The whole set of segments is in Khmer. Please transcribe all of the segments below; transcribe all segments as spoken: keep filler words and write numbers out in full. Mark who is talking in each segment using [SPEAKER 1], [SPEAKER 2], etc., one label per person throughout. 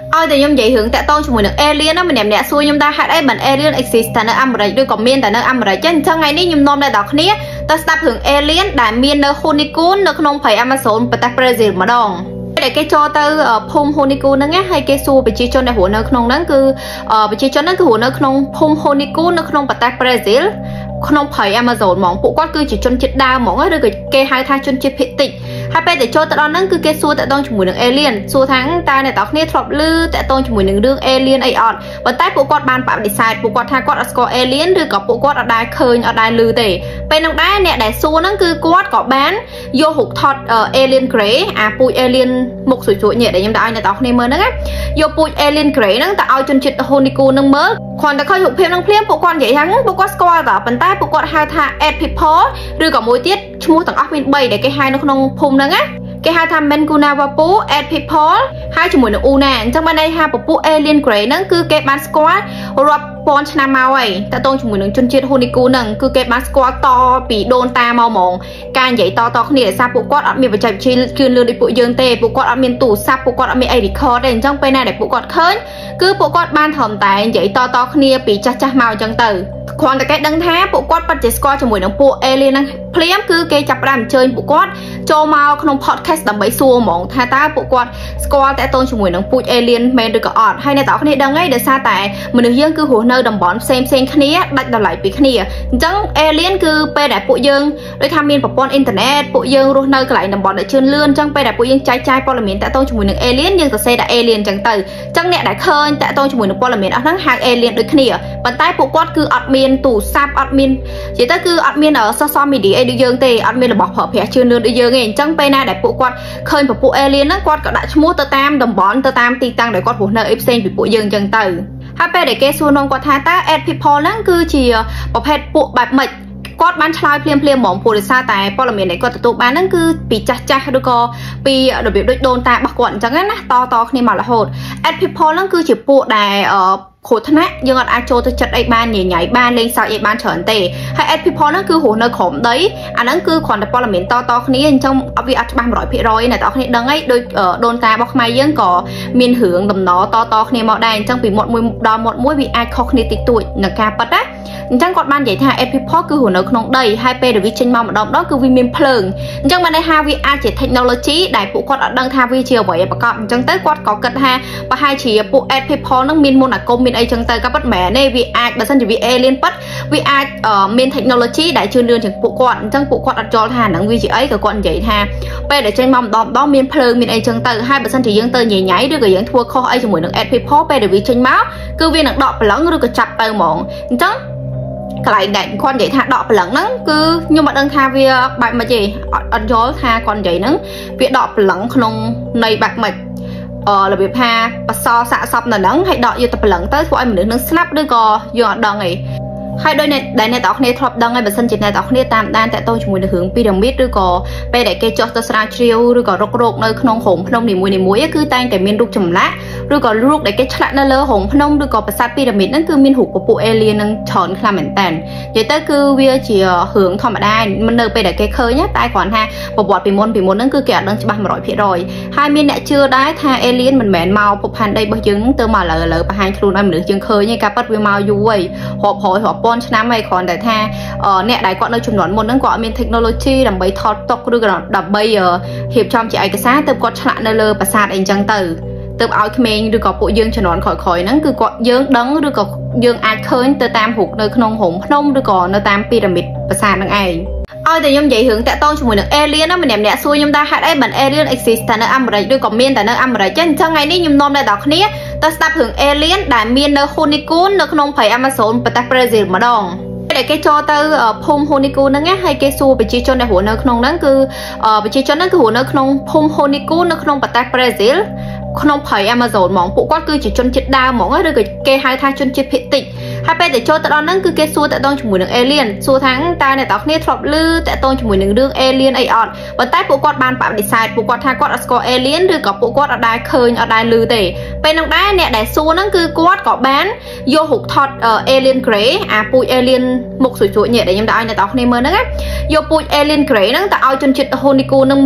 [SPEAKER 1] ឲ្យតែខ្ញុំនិយាយរឿងតាក់ទងជាមួយនឹង alien ណាម្នាក់ម្នាក់សួរខ្ញុំថាហេតុអីបាន alien exist តែនៅអាមេរិកឬក៏មានតែនៅអាមេរិកចឹងអញ្ចឹងថ្ងៃនេះខ្ញុំនាំអ្នកនរគ្នាទៅស្ដាប់រឿង alien ដែលមាននៅ Honeycoon នៅក្នុងព្រៃ Amazon ប្រទេស Brazil ម្ដងដែលគេចូលទៅភូមិ Honeycoon ហ្នឹងណាហើយគេសួរប្រជាជនដែលរស់នៅក្នុងហ្នឹងគឺប្រជាជនហ្នឹងគឺរស់នៅក្នុងភូមិ Honeycoon នៅក្នុងប្រទេស Brazil ក្នុងព្រៃ Amazon ហ្មងពួកគាត់គឺជាជនជាតិដើមហ្មងឬក៏គេហៅថាជនជាតិភាគតិចហើយពេលតែចូលទៅដល់ហ្នឹងគឺគេសួរតាក់ទងជាមួយនឹង alien សួរថាតើអ្នកនរគ្នាធ្លាប់ឮតាក់ទងជាមួយនឹងរឿង alien អីអត់ប៉ុន្តែពួកគាត់បានបដិសេធពួកគាត់ថាគាត់អត់ស្គាល់ alien ឬក៏ពួកគាត់អត់ដែលឃើញអត់ដែលឮទេពេលហ្នឹងដែរអ្នកដែលសួរហ្នឹងគឺគាត់ក៏បានយករូបថត alien grey អាពូជ alien មុខស្រួចៗនេះដែលខ្ញុំដាក់ឲ្យអ្នកនរគ្នាមើលហ្នឹងណាយកពូជ alien grey ហ្នឹងទៅឲ្យជនជាតិ Honeycoon ហ្នឹងមើលគ្រាន់តែឃើញរូបភាពហ្នឹងភ្លាមពួកគាត់និយាយថាពួកគាត់ស្គាល់តើប៉ុន្តែពួកគាត់ហៅថា eight people ឬក៏មួយទៀតឈ្មោះទាំងអស់មាន3ដែលគេហៅនៅក្នុងភូមិហ្នឹងណាគេហៅថា Mengunawapu eight people ហើយជាមួយនឹង Una អញ្ចឹងបានន័យថាពពួក alien grey ហ្នឹងគឺគេបានស្គាល់រាប់ពាន់ឆ្នាំមកហើយតើតងជាមួយនឹងជនជាតិ Honeycoon ហ្នឹងគឺគេបានស្គាល់តពីដូនតាមកហ្មងការនិយាយតតគ្នាដោយសារពួកគាត់អត់មានបច្ចេកវិទ្យាជឿនលឿនដូចពួកយើងទេពួកគាត់អត់មានទូរស័ព្ទពួកគាត់អត់មានអី record ទេអញ្ចឹងពេលណាដែលពួកគាត់ឃើញគឺពួកគាត់បានត្រឹមតែនិយាយតតគ្នាពីចាស់ចាស់មកអញ្ចឹងទៅគ្រាន់តែគេដឹងថាពួកគាត់ពិតជាស្គាល់ជាមួយនឹងពួក alien ហ្នឹងភ្លាមគឺគេចាប់ផ្ដើមអញ្ជើញពួកគាត់ចូលមកក្នុង podcast ដើម្បីសួរហ្មងថាតើពួកគាត់ស្គាល់តាក់ទងជាមួយនឹងពូជ alien មែនឬក៏អត់ហើយអ្នកទាំងអស់គ្នាដឹងហើយដោយសារតែមនុស្សយើងគឺរស់នៅតំបន់ផ្សេងផ្សេងគ្នាដាច់ដោយឡែកពីគ្នាអញ្ចឹង alien គឺពេលដែលពួកយើងដូចថាមានប្រព័ន្ធអ៊ីនធឺណិតពួកយើងរស់នៅកន្លែងតំបន់ដែលជឿនលឿនអញ្ចឹងពេលដែលពួកយើងចែកចាយព័ត៌មានតាក់ទងជាមួយនឹង alien យើងទៅសេថា alien អញ្ចឹងទៅអញ្ចឹងអ្នកដែលឃើញតាក់ទងជាមួយនឹងព័ត៌មានអស់ហ្នឹងហៅ alien ដូចគ្នាប៉ុន្តែពួកគាត់គឺអត់មានទូរស័ព្ទអត់មាននិយាយទៅគឺអត់មាន social media អីដូចយើងទេអត់មានរបស់ប្រើប្រាស់ជឿនលឿនដូចយើងទេអញ្ចឹងពេលណាដែលពួកគាត់ឃើញពពួក alien ហ្នឹងគាត់ក៏ដាក់ឈ្មោះទៅតាមតំបន់ទៅតាមទីតាំងដែលគាត់រស់នៅអីផ្សេងពីពួកយើងអញ្ចឹងទៅហើយពេលដែលគេសួរនងគាត់ថាតើ eight people ហ្នឹងគឺជាប្រភេទពួកបែបម៉េចគាត់បានឆ្លើយភ្លាមភ្លាមហ្មងព្រោះដោយសារតែព័ត៌មានដែលគាត់ទទួលបានហ្នឹងគឺពីចាស់ចាស់ឬក៏ពីរបៀបដូចដូនតារបស់គាត់អញ្ចឹងណាតតគ្នាមករហូត eight people ហ្នឹងគឺជាពួកដែលគ្រោះថ្នាក់យើងអត់អាចចូលទៅចិត្តអីបានញញ៉ៃបានលេងសើចអីបានច្រើនទេហើយ eight people ហ្នឹងគឺរស់នៅក្រោមដីអាហ្នឹងគឺគ្រាន់តែព័ត៌មានតតគ្នាអញ្ចឹងវាអត់ច្បាស់ one hundred percent អ្នកនរគ្នាដឹងហើយដូចដូនតារបស់ខ្មែរយើងក៏មានរឿងដំណតតគ្នាមកដែរអញ្ចឹងពីមាត់មួយដល់មាត់មួយវាអាចខុសគ្នាតិចតួចនឹងការប៉ັດណាអញ្ចឹងគាត់បាននិយាយថា eight people គឺរស់នៅក្នុងដីហើយពេលដែលវាចេញមកម្ដងម្ដងគឺវាមានភ្លើងអញ្ចឹងបានន័យថាវាអាចជា technology ដែលពួកគាត់អត់ដឹងថាវាជាអ្វីប្រកបអញ្ចឹងទៅគាត់ក៏គិតថាប្រហែលជាពួក eight people ហ្នឹងមានមន្តអាគមមានអីចឹងទៅក៏ប៉ិតមែនទេវាអាចបើសិនជាវា alien ប៉ិតវាអាចមាន technology ដែលជឿនលឿនជាងពួកគាត់អញ្ចឹងពួកគាត់អត់យល់ថាហ្នឹងវាជាអីក៏គាត់និយាយថាពេលដែលចេញមកម្ដងម្ដងមានភ្លើងមានអីចឹងទៅហើយបើសិនជាយើងទៅញញ៉ៃឬក៏យើងធ្វើខុសអីជាមួយនឹង eight people ពេលដែលវាចេញមកគឺវានឹងដកព្រលឹងឬក៏ចាប់ទៅហ្មងអញ្ចឹងកន្លែងដែលគាត់និយាយថាដកព្រលឹងហ្នឹងគឺខ្ញុំអត់ដឹងថាវាបែបម៉េចទេអត់យល់ថាគាត់និយាយហ្នឹងវាដកព្រលឹងក្នុងន័យបែបម៉េចអឺរបៀបថាបសរសាកសពនៅហ្នឹងហើយដកយកទៅព្រលឹងទៅធ្វើឲ្យមនុស្សនឹងស្លាប់ឬក៏យើងអត់ដឹងទេហើយដោយអ្នកដែលអ្នកទាំងគ្នាធ្លាប់ដឹងហើយបើសិនជាអ្នកទាំងគ្នាតាមដានតាក់ទងជាមួយនឹងរឿងពីរ៉ាមីតឬក៏ពេលដែលគេចុះទៅស្រាវជ្រាវឬក៏រុករកនៅក្នុងរោងភ្នំនីមួយៗគឺតែងតែមានរូបចម្លាក់ឬក៏រូបដែលគេឆ្លាក់នៅលើរោងភ្នំឬក៏ប្រាសាទពីរ៉ាមីតហ្នឹងគឺមានរូបពពួក alien នឹងច្រើនខ្លាំងមែនតើនិយាយទៅគឺវាជារឿងធម្មតាមិននៅពេលដែលគេឃើញតែគ្រាន់ថាប្រវត្តិពីមុនពីមុនហ្នឹងគឺគេអត់ដឹងច្បាស់ one hundred percent ហើយមានអ្នកជឿដែរថា alien មិនមែនមកភពផែនដីរបស់យើងហ្នឹងទៅមកឥឡូវឥឡូវបង្ហាញខ្លួនឲ្យមនុស្សយើងឃើញឯងការប៉ັດវាមកយូរហើយរាប់រយរាប់ពាន់ឆ្នាំហើយគ្រាន់តែថាអ្នកដែលគាត់នៅចំនួនមុនហ្នឹងគាត់អត់មាន technology ដើម្បីថតតុកឬក៏ដើម្បីរៀបចំជាឯកសារទៅគាត់ឆ្លាក់នៅលើប្រាសាទអីចឹងទៅទៅឲ្យក្មេងឬក៏ពួកយើងចំនួនក្រោយៗហ្នឹងគឺគាត់យើងដឹងឬក៏យើងអាចឃើញទៅតាមរូបនៅក្នុងរោងភ្នំឬក៏នៅតាមពីរ៉ាមីតប្រាសាទហ្នឹងឯងឲ្យតែខ្ញុំនិយាយរឿងតាក់ទងជាមួយនឹង alien ណាម្នាក់ម្នាក់សួរខ្ញុំថាហេតុអីបាន alien exist តែនៅអាមេរិកឬក៏មានតែនៅអាមេរិកចឹងអញ្ចឹងថ្ងៃនេះខ្ញុំនាំអ្នកនរគ្នាទៅស្ដាប់រឿង alien ដែលមាននៅ Honeycoon នៅក្នុងព្រៃ Amazon ប្រទេស Brazil ម្ដងដែលគេចូលទៅភូមិ Honeycoon ហ្នឹងណាហើយគេសួរប្រជាជនដែលរស់នៅក្នុងហ្នឹងគឺប្រជាជនហ្នឹងគឺរស់នៅក្នុងភូមិ Honeycoon នៅក្នុងប្រទេស Brazil ក្នុងព្រៃ Amazon ហ្មងពួកគាត់គឺជាជនជាតិដើមហ្មងឬក៏គេហៅថាជនជាតិភាគតិចហើយពេលតែចូលទៅដល់ហ្នឹងគឺគេសួរតាក់ទងជាមួយនឹង alien សួរថាតើអ្នកទាំងគ្នាធ្លាប់ឮតាក់ទងជាមួយនឹងរឿង alien អីអត់ប៉ុន្តែពួកគាត់បានបដិសេធពួកគាត់ថាគាត់អត់ស្គាល់ alien ឬក៏ពួកគាត់អត់ដែលឃើញអត់ដែលឮទេពេលហ្នឹងដែរអ្នកដែលសួរហ្នឹងគឺគាត់ក៏បានយករូបថត alien grey អាពូជ alien មុខស្រួចៗនេះដែលខ្ញុំដាក់ឲ្យអ្នកទាំងគ្នាមើលហ្នឹងណាយកពូជ alien grey ហ្នឹងទៅឲ្យជនជាតិ Honeycoon ហ្នឹងមើល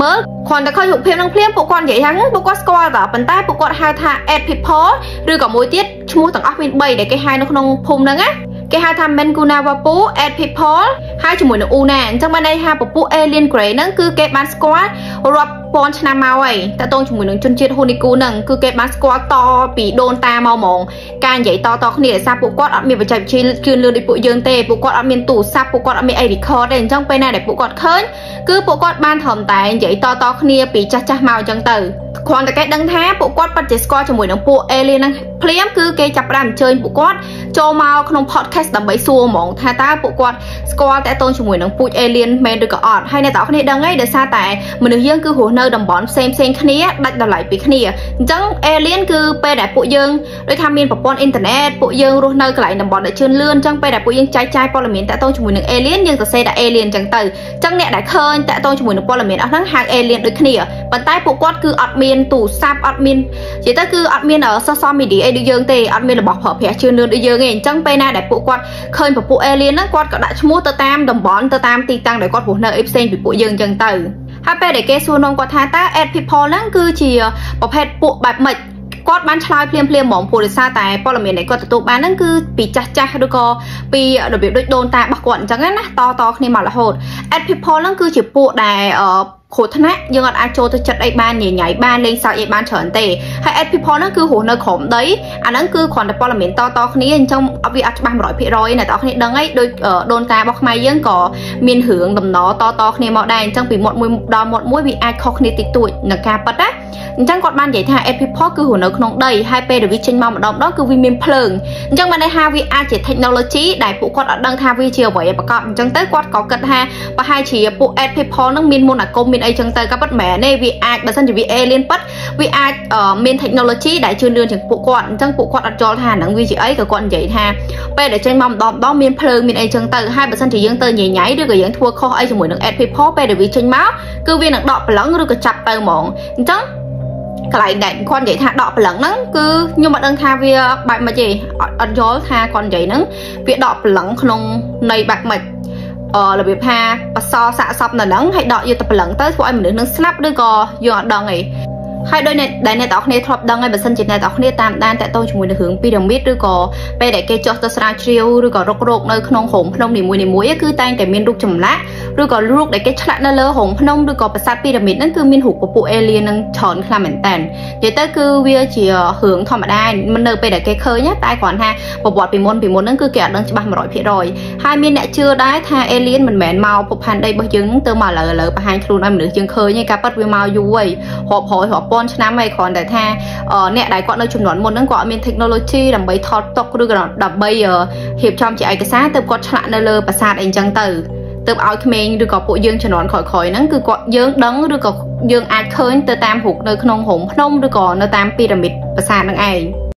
[SPEAKER 1] cònតែឃើញរូបភាពនឹងភ្លាមពួកគាត់និយាយថាពួកគាត់ស្គាល់តប៉ុន្តែពួកគាត់ហៅថា add people ឬក៏មួយទៀតឈ្មោះទាំងអស់មាន3ដែលគេហៅនៅក្នុងភូមិហ្នឹងណាគេហៅថា Menguna Wapu add people ហើយជាមួយនឹង Una អញ្ចឹងបានន័យថាពពួក Alien Grey ហ្នឹងគឺគេបានស្គាល់រាប់ពាន់ឆ្នាំមកហើយតើតងជាមួយនឹងជនជាតិ Huniku ហ្នឹងគឺគេបានស្គាល់តពីដូនតាមកហ្មងការនិយាយតតគ្នាដោយសារពួកគាត់អត់មានបច្ចេកវិទ្យាជឿនលឿនដូចពួកយើងទេពួកគាត់អត់មានទូរស័ព្ទពួកគាត់អត់មានអី record ទេអញ្ចឹងពេលណាដែលពួកគាត់ឃើញគឺពួកគាត់បានត្រឹមតែនិយាយតតគ្នាពីចាស់ចាស់មកអញ្ចឹងទៅគ្រាន់តែគេដឹងថាពួកគាត់ពិតជាស្គាល់ជាមួយនឹងពួក Alien ហ្នឹងភ្លាមគឺគេចាប់ផ្ដើមអញ្ជើញពួកគាត់ចូលមកក្នុង podcast ដើម្បីសួរហ្មងថាតើពួកគាត់ស្គាល់តែតងជាមួយនឹងពូជ Alien មែនឬក៏អត់ហើយអ្នកទាំងអស់គ្នាដឹងហើយដោយសារតែមនុស្សយើងគឺរស់នៅតំបន់ផ្សេងផ្សេងគ្នាដាច់ដោយឡែកពីគ្នាអញ្ចឹង Alien គឺពេលដែលពួកយើងដូចថាមានប្រព័ន្ធអ៊ីនធឺណិតពួកយើងរស់នៅកន្លែងតំបន់ដែលជឿនលឿនអញ្ចឹងពេលដែលពួកយើងចែកចាយព័ត៌មានតាក់ទងជាមួយនឹង Alien យើងសរសេរថា Alien អញ្ចឹងទៅអញ្ចឹងអ្នកដែលឃើញតាក់ទងជាមួយនឹងព័ត៌មានអស់ហ្នឹងហៅ Alien ដូចគ្នាប៉ុន្តែពួកគាត់គឺអត់មានទូរស័ព្ទអត់មាននិយាយទៅគឺអត់មាន social media អីដូចយើងទេអត់មានរបស់ប្រើប្រាស់ជឿនលឿនដូចយើងទេអញ្ចឹងពេលណាដែលពួកគាត់ឃើញពពួក Alien ហ្នឹងគាត់ក៏ដាក់ឈ្មោះទៅតាមតំបន់ទៅតាមទីតាំងដែលគាត់រស់នៅអីផ្សេងពីពួកយើងអញ្ចឹងទៅហើយពេលដែលគេសួរនងគាត់ថាតើ add people ហ្នឹងគឺជាប្រភេទពួកបែបម៉េចគាត់បានឆ្លើយភ្លាមភ្លាមហ្មងព្រោះដោយសារតែព័ត៌មានដែលគាត់ទទួលបានហ្នឹងគឺពីចាស់ចាស់ឬក៏ពីរបៀបដូចដូនតារបស់គាត់អញ្ចឹងណាតតគ្នាមករហូត add people ហ្នឹងគឺជាពួកដែលគ្រោះថ្នាក់យើងអត់អាចចូលទៅចិត្តអីបានញញ៉ៃបានលេងសើចអីបានច្រើនទេហើយ add people ហ្នឹងគឺរស់នៅក្រោមដីអាហ្នឹងគឺគ្រាន់តែព័ត៌មានតតគ្នាអញ្ចឹងវាអត់ច្បាស់ one hundred percent អ្នកទាំងគ្នាដឹងហើយដូចដូនតារបស់ខ្មែរយើងក៏មានរឿងដំណតតគ្នាមកដែរអញ្ចឹងពីមាត់មួយដល់មាត់មួយវាអាចខុសគ្នាតិចតួចនឹងការប៉ັດណាអញ្ចឹងគាត់បាននិយាយថា add people គឺរស់នៅក្នុងដីហើយពេលដែលវាចេញមកម្ដងម្ដងគឺវាមានភ្លើងអញ្ចឹងបានន័យថាវាអាចជា technology ដែលពួកគាត់អត់ដឹងថាវាជាអ្វីប្រកបអញ្ចឹងទៅគាត់ក៏គិតថាប្រហែលជាពួក add people ហ្នឹងមានមន្តអាគមមានអីចឹងទៅក៏ប៉ិតមែនទេវាអាចបើសិនជាវា alien ប៉ិតវាអាចមាន technology ដែលជឿនលឿនជាងពួកគាត់អញ្ចឹងពួកគាត់អត់យល់ថាហ្នឹងវាជាអីក៏គាត់និយាយថាពេលដែលចេញមកម្ដងម្ដងមានភ្លើងមានអីចឹងទៅហើយបើសិនជាយើងទៅញញ៉ៃឬក៏យើងធ្វើខុសអីជាមួយនឹង add people ពេលដែលវាចេញមកគឺវានឹងដកប្លឹងឬក៏ចាប់ទៅហ្មងអញ្ចឹងកន្លែងដែលគាត់និយាយថាដកប្លឹងហ្នឹងគឺខ្ញុំអត់ដឹងថាវាបែបម៉េចទេអត់យល់ថាគាត់និយាយហ្នឹងវាដកប្លឹងក្នុងន័យបែបម៉េចអឺរបៀបថាបសរសាកសពនៅហ្នឹងហើយដកយកទៅប្លឹងទៅធ្វើឲ្យមនុស្សនឹងស្លាប់ឬក៏យើងអត់ដឹងទេហើយដោយអ្នកដែលអ្នកទាំងអស់គ្នាធ្លាប់ដឹងហើយបើសិនជាអ្នកទាំងអស់គ្នាតាមដានតាក់ទងជាមួយនឹងរឿងពីរ៉ាមីតឬក៏ពេលដែលគេចុះទៅស្រាវជ្រាវឬក៏រុករកនៅក្នុងរោងភ្នំនីមួយៗគឺតែងតែមានរូបចម្លាក់ឬក៏រូបដែលគេឆ្លាក់នៅលើរោងភ្នំឬក៏ប្រាសាទពីរ៉ាមីតហ្នឹងគឺមានរូបពពួក alien នឹងច្រើនខ្លាំងមែនតើនិយាយទៅគឺវាជារឿងធម្មតាមិននៅពេលដែលគេឃើញតែគ្រាន់ថាប្រវត្តិពីមុនពីមុនហ្នឹងគឺគេអត់ដឹងច្បាស់ one hundred percent ហើយមានអ្នកជឿដែរថា alien មិនមែនមកភពផែនដីរបស់យើងហ្នឹងទៅមកឥឡូវឥឡូវបង្ហាញខ្លួនឲ្យមនុស្សយើងឃើញឯងការប៉ັດវាមកយូរហើយរាប់រយរាប់ពាន់ឆ្នាំហើយគ្រាន់តែថាអ្នកដែលគាត់នៅជំនាន់មុនហ្នឹងគាត់អត់មាន technology ដើម្បីថតតុកឬក៏ដើម្បីរៀបចំជាឯកសារទៅគាត់ឆ្លាក់នៅលើប្រាសាទអីចឹងទៅទៅឲ្យក្មេងឬក៏ពួកយើងជំនាន់ក្រោយៗហ្នឹងគឺគាត់យើងដឹងឬក៏យើងអាចឃើញទៅតាមរូបនៅក្នុងរោងភ្នំឬក៏នៅតាមពីរ៉ាមីតប្រាសាទហ្នឹងឯង